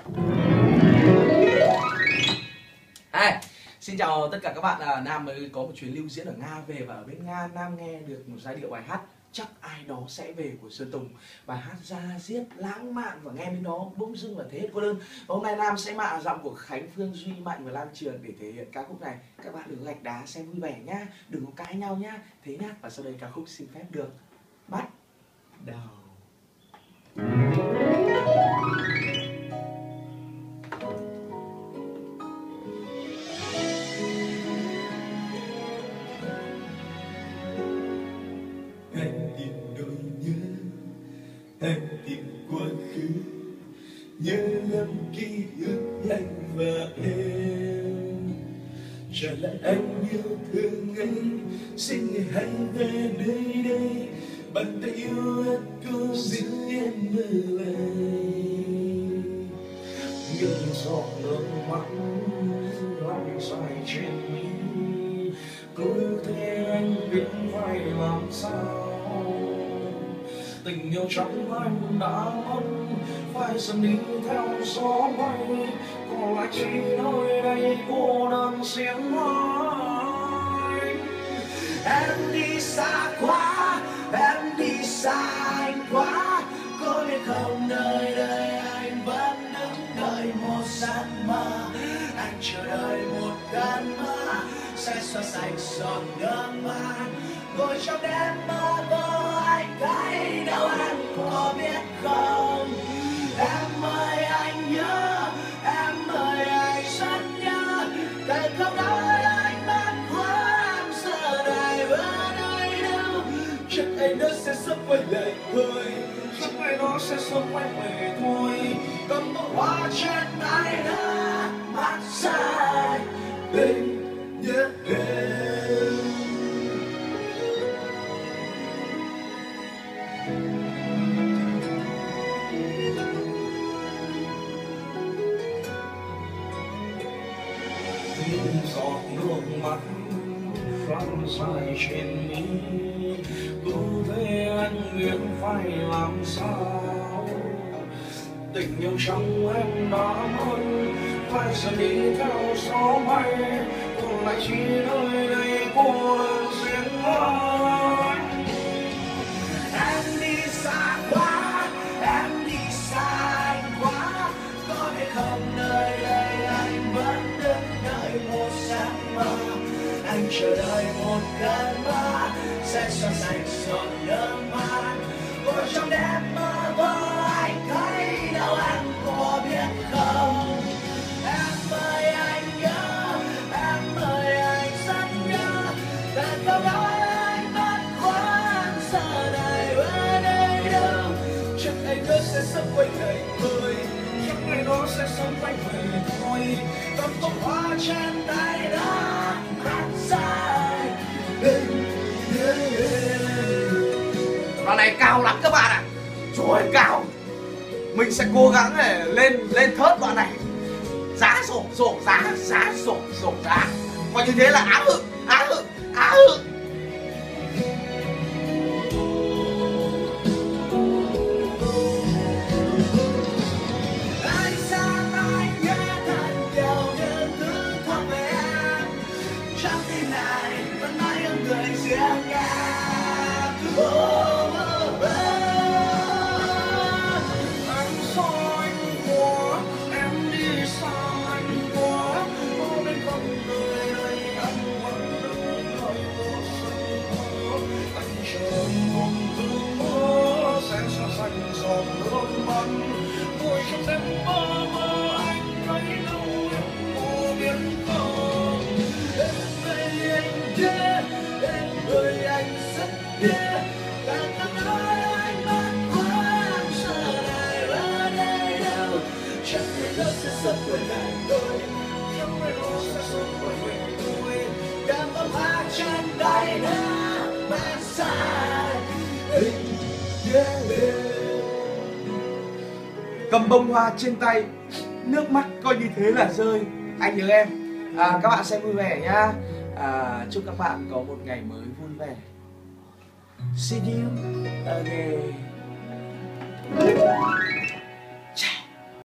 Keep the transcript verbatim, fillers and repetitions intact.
Hey, xin chào tất cả các bạn. À, Nam mới có một chuyến lưu diễn ở Nga về, và ở bên Nga Nam nghe được một giai điệu bài hát Chắc Ai Đó Sẽ Về của Sơn Tùng. Bài hát da diết lãng mạn và nghe bên đó bỗng dưng là thế hệ cô đơn. Và hôm nay Nam sẽ mạ giọng của Khánh Phương, Duy Mạnh và Lan Trường để thể hiện ca khúc này. Các bạn đừng gạch đá, xem vui vẻ nhá, đừng có cãi nhau nhá, thế nhá. Và sau đây ca khúc xin phép được bắt đầu. Anh tìm nỗi nhớ, anh tìm quá khứ, nhớ lắm ký ức anh và em. Trả lại anh yêu thương ấy, xin người hãy về nơi đây, bàn tay yêu ớt cô giữ em mơ lại. Những giọt nước mắt lăn dài trên mi, cứ thế anh biết phải làm sao. Tình yêu trong anh đã mất, phải dần đi theo gió bay, còn lại chỉ nơi đây cô đơn xiên mãi. Em đi xa quá, em đi xa anh quá, có biết không nơi đây anh vẫn đứng đợi một giấc mơ. Anh chờ đợi một cơn mưa sẽ xóa sạch giọt nước mắt, ngồi trong đêm mơ vô anh thấy đâu anh có biết không. Em ơi anh nhớ, em ơi anh rất nhớ, tại không nói anh mất quá em giờ này ở nơi đâu. Chắc anh nó sẽ sớm quay lại thôi, chắc anh nó sẽ sớm quay về thôi. Cầm bông hoa trên tay đã mắt dài bên nhớ em. Những giọt nước mắt lăn dài trên mi, cứ thế anh biết phải làm sao. Tình yêu trong em đã mất, phải dần đi theo gió bay, còn lại chỉ nơi đây cô đơn riêng anh. Em đi xa quá, em đi xa anh quá, có biết không nơi đây anh vẫn đứng đợi một giấc mơ. Anh chờ đợi một cơn mưa sẽ xóa sạch giọt nước mắt, ngồi trong đêm mơ vô anh thấy đâu anh có biết không. Em ơi anh nhớ, em ơi anh rất nhớ, tại câu nói anh mất quá em giờ này ở đây đâu. Chắc anh nó sẽ sớm quay lại thôi, chắc anh nó sẽ sớm quay về thôi. Cầm bông hoa trên tay đã hát dài bên nhớ em. Đoạn này cao lắm các bạn ạ. Rồi cao. Mình sẽ cố gắng để lên lên thớt đoạn này. Giá sổ sổ giá, giá sổ sổ giá. Coi như thế là á hự, á hự, á hự. Anh xa anh nhớ thật nhiều những thứ thuộc về em, trong tim này vẫn mãi yêu người riêng em. Oh, oh, oh. Anh xa anh quá, em đi xa anh quá, có bên không nơi đây anh vẫn đứng đợi một giấc mơ. Anh chờ một cơn mưa sẽ xóa sạch giọt nước mắt, ngồi trong đêm mơ mơ anh thấy đâu em có biết không. Em ơi anh nhớ, em ơi anh rất nhớ, tại không nói anh mất quá em giờ này ở đây đâu. Chắc người nó sẽ sớm quay lại thôi, chắc người nó sẽ sớm quay về thôi. Cảm ơn hoa trên tay đã mang dài hình nhớ em. Cầm bông hoa trên tay, nước mắt coi như thế là rơi. Anh nhớ em. À, các bạn xem vui vẻ nhá. À, chúc các bạn có một ngày mới vui vẻ. See you again.